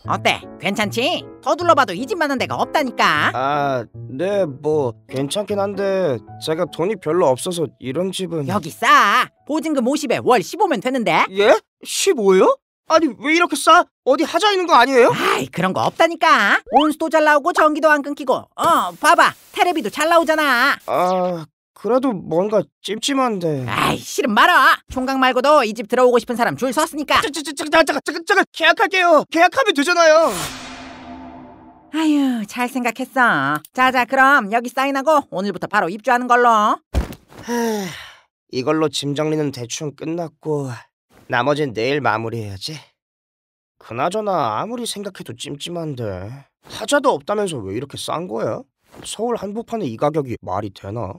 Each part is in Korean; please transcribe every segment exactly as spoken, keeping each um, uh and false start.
어때? 괜찮지? 더 둘러봐도 이 집 만한 데가 없다니까. 아, 네, 뭐 괜찮긴 한데 제가 돈이 별로 없어서 이런 집은... 여기 싸. 보증금 오십에 월 십오면 되는데. 예? 십오요? 아니 왜 이렇게 싸? 어디 하자 있는 거 아니에요? 아이, 그런 거 없다니까. 온수도 잘 나오고 전기도 안 끊기고. 어, 봐봐. 테레비도 잘 나오잖아. 아, 그래도 뭔가 찜찜한데... 아이, 싫음 말아. 총각 말고도 이 집 들어오고 싶은 사람 줄 섰으니까. 자, 자, 자, 잠깐, 잠깐, 잠깐, 잠깐, 계약할게요. 계약하면 되잖아요. 아유, 잘 생각했어. 자자, 그럼 여기 사인하고 오늘부터 바로 입주하는 걸로. 하, 이걸로 짐 정리는 대충 끝났고 나머진 내일 마무리해야지. 그나저나 아무리 생각해도 찜찜한데 하자도 없다면서 왜 이렇게 싼 거야? 서울 한복판에 이 가격이 말이 되나?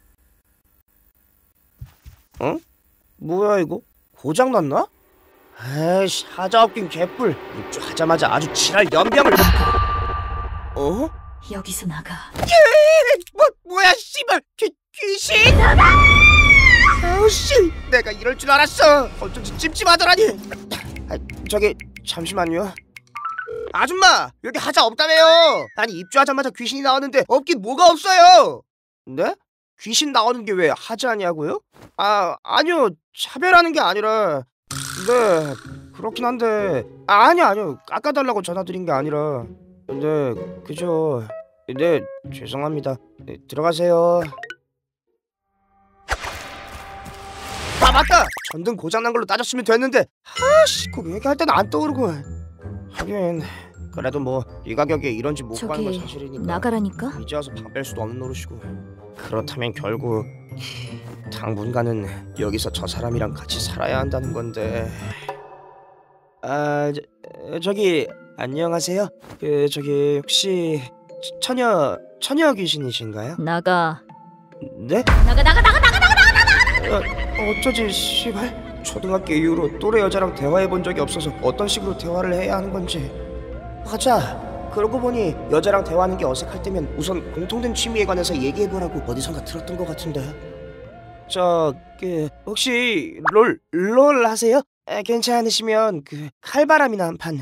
응? 뭐야 이거? 고장났나? 에이씨, 하자 없긴 개뿔. 입주하자마자 아주 지랄 연병을... 어? 여기서 나가. 예! 뭐, 뭐야 씨발! 귀, 귀신! 나가! 아우씨! 내가 이럴 줄 알았어! 어쩐지 찜찜하더라니! 아, 저기 잠시만요. 아줌마! 여기 하자 없다며요! 아니 입주하자마자 귀신이 나왔는데 없긴 뭐가 없어요! 네? 귀신 나오는 게 왜 하자냐고요? 아, 아니요. 차별하는 게 아니라... 네, 그렇긴 한데... 아, 아니요 아니요. 깎아달라고 전화드린 게 아니라... 네, 그죠. 네, 죄송합니다. 네, 들어가세요. 아, 맞다! 전등 고장난 걸로 따졌으면 됐는데 아씨, 그거 얘기할 때는 안 떠오르고. 하긴 그래도 뭐 이 가격에 이런 집 못 구하는 건 사실이니까 나가라니까? 이제 와서 방 뺄 수도 없는 노릇이고. 그렇다면 결국 당분간은 여기서 저 사람이랑 같이 살아야 한다는 건데. 아, 저, 저기 안녕하세요. 그 저기 혹시 처녀 처녀 귀신이신가요? 나가. 네? 나가 나가 나가 나가 나가 나가 나가. 어, 어쩌지 씨발. 초등학교 이후로 또래 여자랑 대화해 본 적이 없어서 어떤 식으로 대화를 해야 하는 건지. 맞아. 그러고 보니 여자랑 대화하는 게 어색할 때면 우선 공통된 취미에 관해서 얘기해 보라고 어디선가 들었던 것 같은데. 저 그 혹시 롤 롤 하세요? 에, 괜찮으시면 그 칼바람이나 한 판.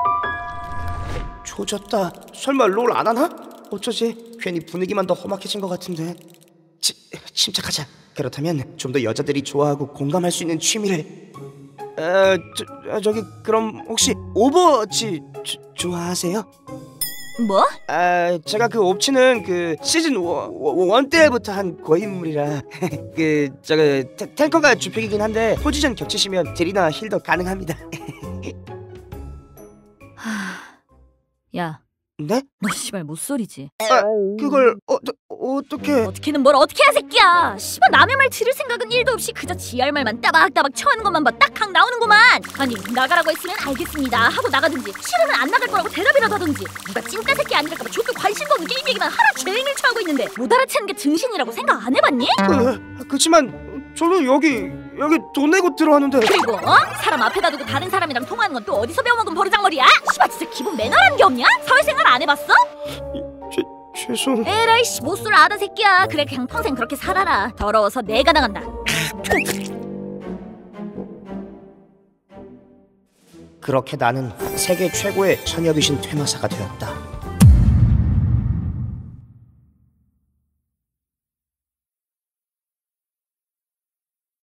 조졌다. 설마 롤 안 하나? 어쩌지? 괜히 분위기만 더 험악해진 것 같은데. 치, 침착하자. 그렇다면 좀 더 여자들이 좋아하고 공감할 수 있는 취미를. 어, 저, 저기 그럼 혹시 오버워치 조, 좋아하세요? 뭐? 아, 제가 그 옵치는 그 시즌 원 때부터 한 고인물이라 그 저거 태, 탱커가 주픽이긴 한데 포지션 겹치시면 딜이나 힐도 가능합니다. 하... 야, 네? 너 씨발 못소리지? 아, 그걸 어, 어, 어떻게? 어떻게는 뭘 어떻게 해, 새끼야! 씨발 남의 말 들을 생각은 일도 없이 그저 지할 말만 따박따박 쳐하는 것만 봐 딱각 나오는구만! 아니, 나가라고 했으면 알겠습니다 하고 나가든지 싫으면 안 나갈 거라고 대답이라도 하든지. 누가 찐따 새끼 아니랄까봐 좋게 관심도 없는 게임 얘기만 하라 죄인을 처하고 있는데 못 알아채는 게 증신이라고 생각 안 해봤니? 그, 그치만 저도 여기 여기 돈 내고 들어왔는데. 그리고 어? 사람 앞에다 두고 다른 사람이랑 통화하는 건 또 어디서 배워먹은 버르장머리야? 씨발 진짜 기본 매너라는 게 없냐? 사회생활 안 해봤어? 죄, 죄송... 에라이 씨, 못쏠 아는 새끼야. 그래 그냥 평생 그렇게 살아라. 더러워서 내가 나간다. 그렇게 나는 세계 최고의 처녀귀신 퇴마사가 되었다.